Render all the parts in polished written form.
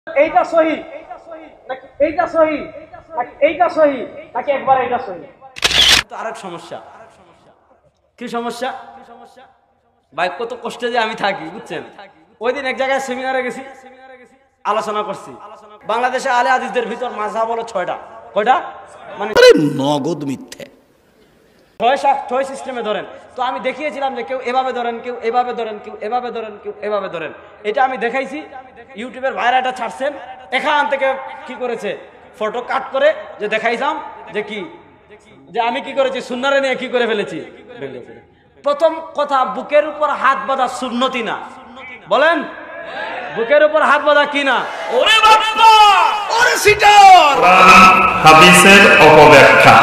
এইটা সহি নাকি এইটা সহি নাকি এইটা সহি নাকি একবার এইটা সহি? তো আরেক সমস্যা। কি সমস্যা ভাই? কত কষ্টে যে আমি থাকি বুঝছেন। ওই দিন এক জায়গায় সেমিনারে গেছি, আলোচনা করছি। বাংলাদেশে আলে হাদিসদের ভিতর মাযহাব হলো 6টা। কয়টা? মানে নগদ মিথ্যে, ছয় সিস্টেমে ধরেন। তো আমি দেখিয়েছিলাম যে কেউ এভাবে ধরেন, কেউ এভাবে ধরেন, কেউ এভাবে ধরেন, কেউ এভাবে ধরেন। এটা আমি দেখাইছি, ইউটিউবের ভাইরা এটা ছাড়ছেন। এখান থেকে কি করেছে, ফটো কাট করে যে দেখাইলাম যে কি, যে আমি কি করেছি, সুন্নারে নিয়ে কি করে ফেলেছি। প্রথম কথা, বুকের উপর হাত বাঁধা সুন্নতি না। বলেন, বুকের উপর হাত বাঁধা কি না? ওরে বাবা, ওরে সিটার, হাদিসের অপব্যাখ্যা।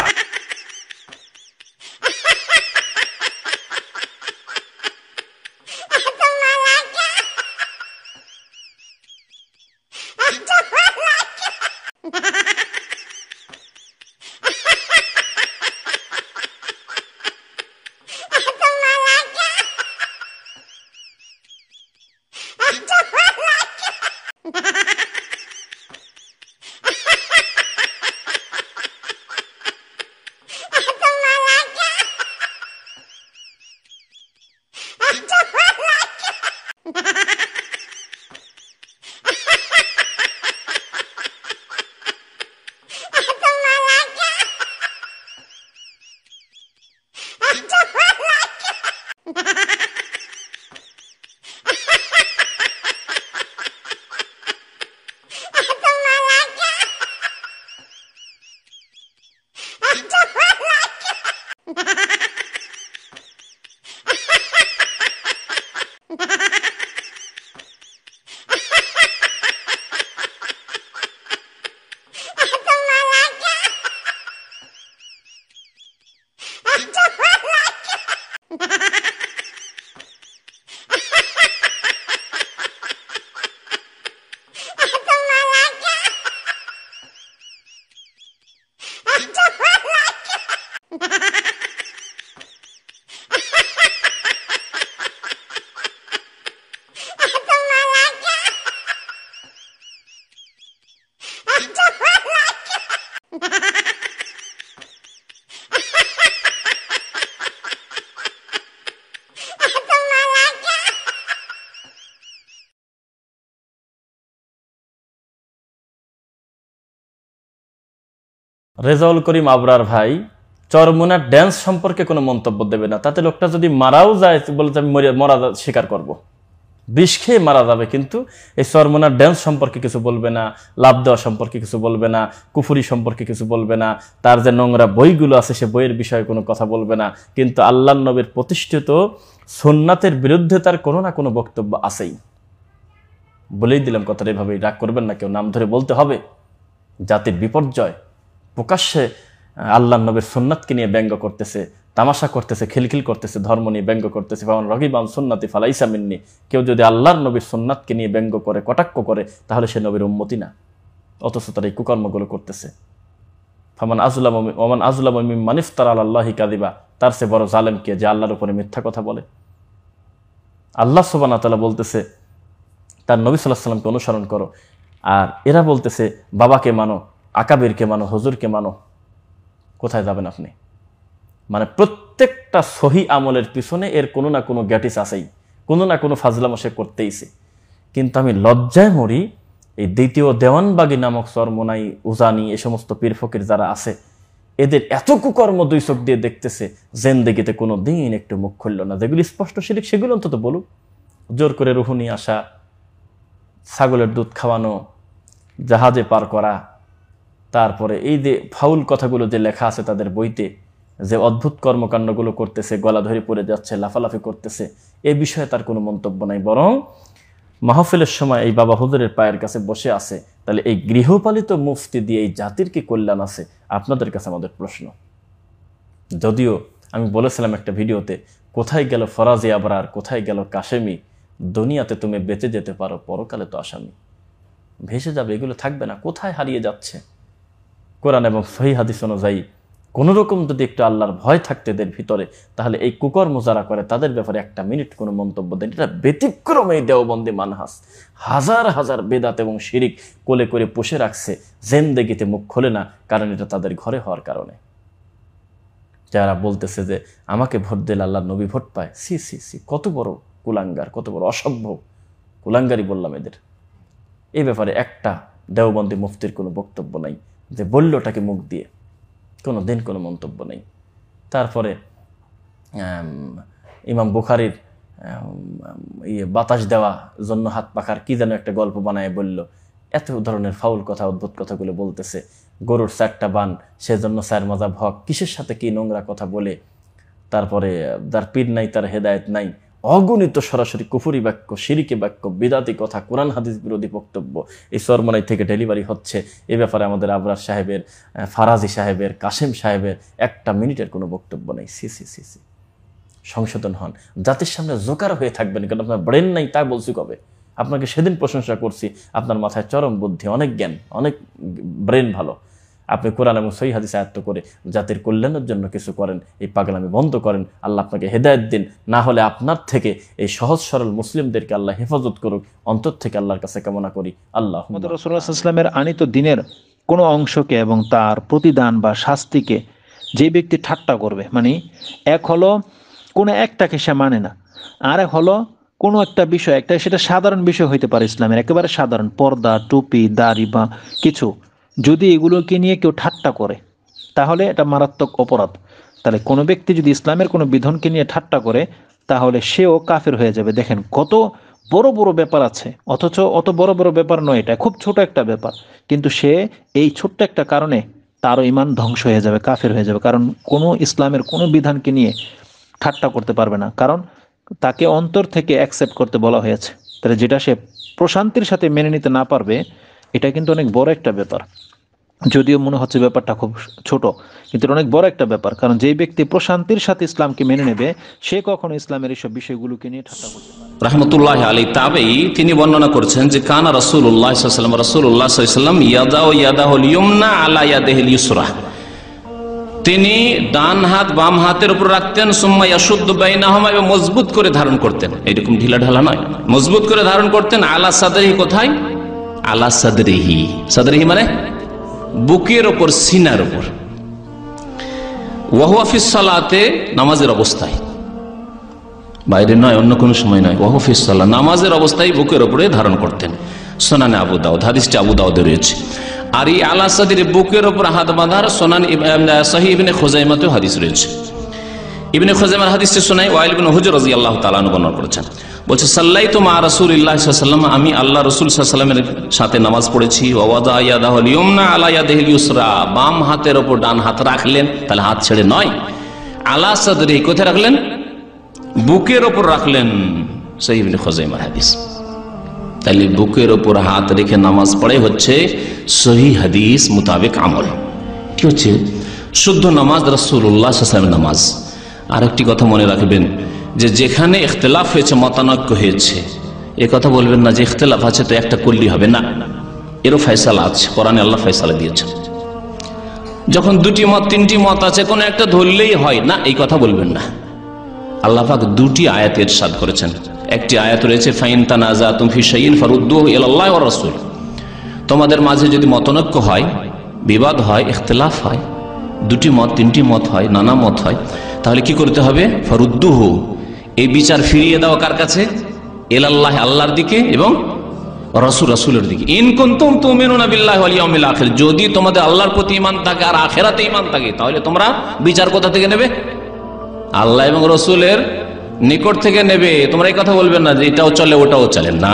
রেজাউল করিম আবরার ভাই চরমোনার ড্যান্স সম্পর্কে কোনো মন্তব্য দেবে না। তাতে লোকটা যদি মারাও যায়, বলে আমি মরা স্বীকার করব, বিষ খেয়ে মারা যাবে, কিন্তু এই চরমোনার ড্যান্স সম্পর্কে কিছু বলবে না, লাভ দেওয়া সম্পর্কে কিছু বলবে না, কুফুরি সম্পর্কে কিছু বলবে না, তার যে নোংরা বইগুলো আছে সে বইয়ের বিষয়ে কোনো কথা বলবে না। কিন্তু আল্লাহর নবীর প্রতিষ্ঠিত সুন্নাতের বিরুদ্ধে তার কোনো না কোনো বক্তব্য আছেই। বলেই দিলাম কথাটা, এভাবেই রাগ করবেন না, কেউ নাম ধরে বলতে হবে। জাতির বিপর্যয়, প্রকাশ্যে আল্লাহর নবীর সুন্নাতকে নিয়ে ব্যঙ্গ করতেছে, তামাশা করতেছে, খিলখিল করতেছে, ধর্ম নিয়ে ব্যঙ্গ করতেছে। ফামান রগিবান সুন্নতি ফালাইসা মিন্নি। কেউ যদি আল্লাহর নবীর সুন্নাতকে নিয়ে ব্যঙ্গ করে, কটাক্ষ করে, তাহলে সে নবীর উম্মতি না। অথচ তারা এই কুকর্মগুলো করতেছে। ফামান আজলাম মিম্মান ইফতারা আলাল্লাহি কাযিবা। তার চেয়ে বড় জালেম কে, যে আল্লাহর উপরে মিথ্যা কথা বলে। আল্লাহ সুবহানাহু ওয়া তাআলা বলতেছে তার নবী সাল্লাল্লাহু আলাইহি ওয়াসাল্লামকে অনুসরণ করো, আর এরা বলতেছে বাবাকে মানো, আকাবিরকে মানো, হুজুরকে মানো। কোথায় যাবেন আপনি? মানে প্রত্যেকটা সহি আমলের পিছনে এর কোনো না কোনো গ্যাটিস আছেই, কোনো না কোনো ফাজলামো সে করতেইছে। কিন্তু আমি লজ্জায় মরি, এই দ্বিতীয় দেওয়ানবাগী নামক চরমোনাই, উজানি, এ সমস্ত পীর ফকির যারা আছে, এদের এত কুকর্ম দুই চোখ দিয়ে দেখতেছে, জিন্দেগিতে কোনো দিন একটু মুখ খুলল না। যেগুলি স্পষ্ট শিরক সেগুলো অন্তত বলুক। জোর করে রুহু নিয়ে আসা, ছাগলের দুধ খাওয়ানো, জাহাজে পার করা, তারপরে এই যে ফাউল কথাগুলো যে লেখা আছে তাদের বইতে, যে অদ্ভুত কর্মকাণ্ডগুলো করতেছে, গলা ধরে পড়ে যাচ্ছে, লাফালাফি করতেছে, এ বিষয়ে তার কোনো মন্তব্য নাই। বরং মাহফিলের সময় এই বাবা হুজুরের পায়ের কাছে বসে আছে। তাহলে এই গৃহপালিত মুফতি দিয়ে এই জাতির কি কল্যাণ আছে? আপনাদের কাছে আমাদের প্রশ্ন। যদিও আমি বলেছিলাম একটা ভিডিওতে, কোথায় গেল ফরাজি আবরার, কোথায় গেল কাশেমি? দুনিয়াতে তুমি বেঁচে যেতে পারো, পরকালে তো আসামি। ভেসে যাবে, এগুলো থাকবে না। কোথায় হারিয়ে যাচ্ছে? কোরআন এবং সহিহ হাদিস অনুযায়ী কোনো রকম যদি একটু আল্লাহর ভয় থাকতে এদের ভিতরে, তাহলে এই কুকর্ম যারা করে তাদের ব্যাপারে একটা মিনিট কোনো মন্তব্য দেন। এটা ব্যতিক্রম এই দেওবন্দি মানহাজ। হাজার হাজার বেদাত এবং শিরিক কোলে করে পুষে রাখছে, জিন্দেগিতে মুখ খোলে না, কারণ এটা তাদের ঘরে হওয়ার কারণে। যারা বলতেছে যে আমাকে ভোট দিলে আল্লাহ নবী ভোট পায়, সি সি সি, কত বড় কুলাঙ্গার, কত বড় অসভ্য কুলাঙ্গারই বললাম এদের। এই ব্যাপারে একটা দেওবন্দি মুফতির কোনো বক্তব্য নাই, যে বললটাকে মুখ দিয়ে কোনো দিন কোনো মন্তব্য নেই। তারপরে ইমাম বুখারীর বাতাস দেওয়া জন্য হাত পাখার কি যেন একটা গল্প বানায় বলল, এত ধরনের ফাউল কথা, অদ্ভুত কথাগুলো বলতেছে। গরুর 4টা বান, সেজন্য 4 মাজাব হক, কিসের সাথে কি নোংরা কথা বলে। তারপরে যার পীর নাই তার হেদায়েত নাই, অগণিত সরাসরি কুফরি বাক্য, শিরিকি বাক্য, বিদাতি কথা, কোরআন হাদিস বিরোধী বক্তব্য এই চরমনাই থেকে ডেলিভারি হচ্ছে। এ ব্যাপারে আমাদের আবরার সাহেবের, ফারাজি সাহেবের, কাশেম সাহেবের একটা মিনিটের কোনো বক্তব্য নেই। সি সি সি সি, সংশোধন হন, জাতির সামনে জোকার হয়ে থাকবেন। কারণ আপনার ব্রেন নাই, তা বলছি কবে? আপনাকে সেদিন প্রশংসা করছি, আপনার মাথায় চরম বুদ্ধি, অনেক জ্ঞান, অনেক ব্রেন ভালো। আপনি কোরআন এবং সহিহ হাদিস আয়ত্ত করে জাতির কল্যাণের জন্য কিছু করেন, এই পাগলামি বন্ধ করেন। আল্লাহ আপনাকে হেদায়েত দিন, না হলে আপনার থেকে এই সহজ সরল মুসলিমদেরকে আল্লাহ হেফাজত করুক, অন্তর থেকে আল্লাহর কাছে কামনা করি। আল্লাহ। রাসূলুল্লাহ সাল্লাল্লাহু আলাইহি ওয়াসাল্লামের আনিত দিনের কোনো অংশকে এবং তার প্রতিদান বা শাস্তিকে যে ব্যক্তি ঠাট্টা করবে, মানে এক হলো কোনো একটাকে সে মানে না, আর এক হলো কোনো একটা বিষয়, একটা সেটা সাধারণ বিষয় হইতে পারে, ইসলামের একেবারে সাধারণ পর্দা, টুপি, দাড়ি বা কিছু, যদি এগুলোকে নিয়ে কেউ ঠাট্টা করে তাহলে এটা মারাত্মক অপরাধ। তাহলে কোনো ব্যক্তি যদি ইসলামের কোনো বিধানকে নিয়ে ঠাট্টা করে তাহলে সেও কাফের হয়ে যাবে। দেখেন কত বড় বড় ব্যাপার আছে, অথচ অত বড় বড় ব্যাপার নয়, এটা খুব ছোট একটা ব্যাপার, কিন্তু সে এই ছোট্ট একটা কারণে তারও ঈমান ধ্বংস হয়ে যাবে, কাফের হয়ে যাবে। কারণ কোনো ইসলামের কোনো বিধানকে নিয়ে ঠাট্টা করতে পারবে না, কারণ তাকে অন্তর থেকে অ্যাকসেপ্ট করতে বলা হয়েছে। তাহলে যেটা সে প্রশান্তির সাথে মেনে নিতে না পারবে, এটা কিন্তু অনেক বড় একটা ব্যাপার। যদিও মনে হচ্ছে ব্যাপারটা খুব ছোট, কিন্তু অনেক বড় একটা ব্যাপার। কারণ যেই ব্যক্তি প্রশান্তির সাথে ইসলামকে মেনে নেবে, সে কখনো ইসলামের এইসব বিষয়গুলোকে নিয়ে ঠাট্টা করতে পারে। রাহমাতুল্লাহি আলাইহি তাবেঈ তিনি বর্ণনা করছেন যে কানা রাসূলুল্লাহ সাল্লাল্লাহু আলাইহি ওয়াসাল্লাম ইয়াদাউ ইয়াদাহুল ইয়ুমনা আলা ইয়াদিহিল ইউসরা, তিনি ডান হাত বাম হাতের উপর রাখতেন, সুম্মা ইয়াশুদ্দু বাইনাহুমা, এবং মজবুত করে ধারণ করতেন, এরকম ঢিলা ঢালা নয়, মজবুত করে ধারণ করতেন। আলা সাদরিহি, কোথায়? আলা সাদরিহি, সাদরিহি মানে বুকের ওপর, সিনার ওপর। ওয়া হুয়া ফিস সালাতে, নামাজের অবস্থায়, বাইরে নয়, অন্য কোনো সময় নয়। ওয়া হুয়া ফিস সালাত, নামাজের অবস্থায় বুকের ওপরে ধারণ করতেন। সুনানে আবু দাউদ, হাদিসটি আবু দাউদে রয়েছে। আর এই আলা সাদরি, বুকের ওপর হাত বাঁধার সুনান সহিহ ইবনে খুজাইমাতেও হাদিস রয়েছে। ইবনে খুজাইমার হাদিসটি শোনায় ওয়াইল ইবনে হুজর রাদিয়াল্লাহু তাআলা আনহু বর্ণনা করেছেন, বলছে সাল্লাইতু মা রাসূলিল্লাহ সাল্লাল্লাহু আলাইহি ওয়াসাল্লাম, আমি আল্লাহ রাসূল সাল্লাল্লাহু আলাইহি ওয়াসাল্লামের সাথে নামাজ পড়েছি। ওয়া ওয়াদা ইয়াদাহুল ইয়ুমনা আলা ইয়াদিহিল ইউসরা, বাম হাতের ওপর ডান হাত রাখলেন, তাহলে হাত ছেড়ে নয়। আলা সাদরি, কোথায় রাখলেন? বুকের ওপর রাখলেন। সহিহ ইবনে খুজাইমার হাদিস। তাহলে বুকের ওপর হাত রেখে নামাজ পড়ে হচ্ছে সহিহ হাদিস মোতাবেক আমল। কি হচ্ছে? শুদ্ধ নামাজ, রাসূলুল্লাহ সাল্লাল্লাহু আলাইহি ওয়াসাল্লামের নামাজ। আরেকটি কথা মনে রাখবেন, যে যেখানে ইখতিলাফ হয়েছে, মতানৈক্য হয়েছে, এ কথা বলবেন না যে ইখতিলাফ আছে তো একটা করলেই হবে, না, এরও ফয়সালা আছে, কোরআনে আল্লাহ ফয়সালা দিয়েছেন। যখন 2টি মত 3টি মত আছে, কোনো একটা ধরলেই হয় না, এই কথা বলবেন না। আল্লাহ পাক 2টি আয়াত ইরশাদ করেছেন। একটি আয়াত রয়েছে ফাইন তানাজাতুম ফি শাইইন ফারুদ্দুহু ইলাল্লাহি ওয়া রাসূল, তোমাদের মাঝে যদি মতানৈক্য হয়, বিবাদ হয়, ইখতিলাফ হয়, 2টি মত 3টি মত হয়, নানা মত হয়, তাহলে কি করতে হবে? ফারুদ্দুহু, এই বিচার ফিরিয়ে দাও কার কাছে? ইলাল্লাহি, আল্লাহর দিকে, এবং রাসূল, রাসূলের দিকে। ইন কুনতুম তুমিনুনা বিল্লাহি ওয়াল ইয়াউমিল আখির, যদি তোমাদের আল্লাহর প্রতি ঈমান থাকে আর আখিরাতে ঈমান থাকে, তাহলে তোমরা বিচার কোথা থেকে নেবে? আল্লাহ এবং রাসূলের নিকট থেকে নেবে। তোমরা এই কথা বলবেন না যে এটাও চলে ওটাও চলে না।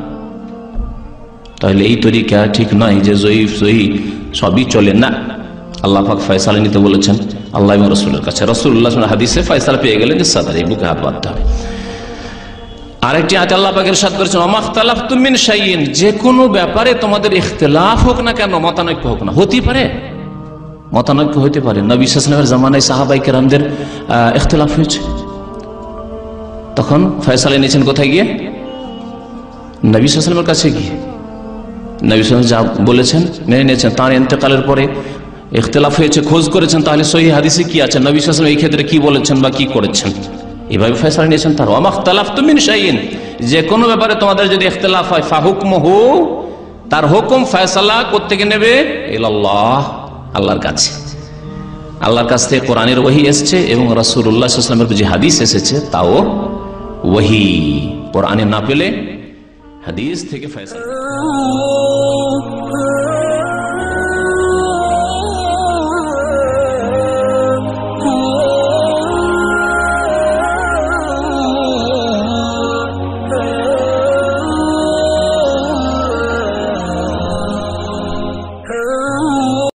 তাহলে এই তরিকা ঠিক নয় যে জয়ীফ সহিহ সবই চলে না। আল্লাহ পাক ফয়সালা নিতে বলেছেন আল্লাহ এবং রাসূলের কাছে। রাসূলুল্লাহ সাল্লাল্লাহু আলাইহি হাদিসে ফয়সালা পেয়ে গেলেন যে সাদরে বুকে হাত বাঁধতে হবে। আরেকটি আয়াতে আল্লাহ পাক ইরশাদ করেছেন ওয়ামাখতালাফতুম মিন শাইইন, যে কোনো ব্যাপারে তোমাদের ইখতিলাফ হোক না কেন, মতানৈক্য হোক না, হতে পারে, মতানৈক্য হতে পারে। নবী সাল্লাল্লাহু আলাইহি ওয়াসাল্লামের জামানায় সাহাবায়ে কেরামদের ইখতিলাফ হয়েছে, তখন ফয়সালা নিয়েছেন কোথায় গিয়ে? নবী সাল্লাল্লাহু আলাইহি ওয়াসাল্লামের কাছে গিয়ে। নবী সাল্লাল্লাহু আলাইহি ওয়াসাল্লাম যা বলেছেন মেনে নিয়েছেন। তার ইন্তেকালের পরে ইখতিলাফ হয়েছে, খোঁজ করেছেন, তাহলে সহিহ হাদিসে কি আছে, নবী সাল্লাল্লাহু আলাইহি ওয়াসাল্লাম এই ক্ষেত্রে কি বলেছেন বা কি করেছেন, এইভাবে ফয়সালা নিয়েছেন। তার ওয়া মাখতালাফতুম মিন শাইইন, যে কোনো ব্যাপারে তোমাদের যদি ইখতিলাফ হয়, ফাহুকমুহু, তার হুকুম ফয়সালা কোত্থেকে নেবে, ইলাল্লাহ, আল্লাহর কাছে। আল্লাহর কাছ থেকে কোরআনের ওহী এসেছে এবং রাসূলুল্লাহ সাল্লাল্লাহু আলাইহি ওয়াসাল্লামের যে হাদিস এসেছে তাও ওহী। কোরআনে না পেলে হাদিস থেকে ফয়সালা।